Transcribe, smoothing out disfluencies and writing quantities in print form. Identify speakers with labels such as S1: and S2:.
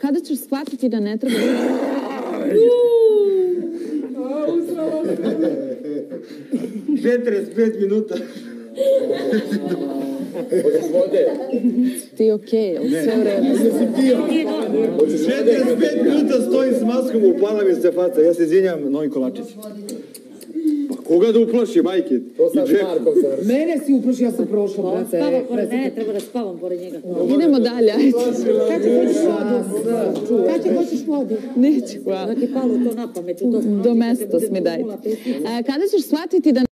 S1: Kada ćeš shvatiti da ne treba...
S2: 45 minuta.
S3: Hoćeš vode?
S1: Ti okej, sve u redu.
S2: 45 minuta stojim s maskom, upala mi se faca. Ja se izvinjam, Novi Kolačić. Pa koga da uplaši, majke?
S3: To sad Marko završi.
S4: Mene si uplaši, ja sam prošla, brate.
S5: Spava pored mene, treba da spavam pored njega.
S1: Idemo dalje, ajde.
S4: Kad će hoćeš vodu? Kad će hoćeš vodu?
S1: Neću, hvala.
S5: Da ti palo to na pamet.
S1: Do mestos mi dajte. Kada ćeš shvatiti da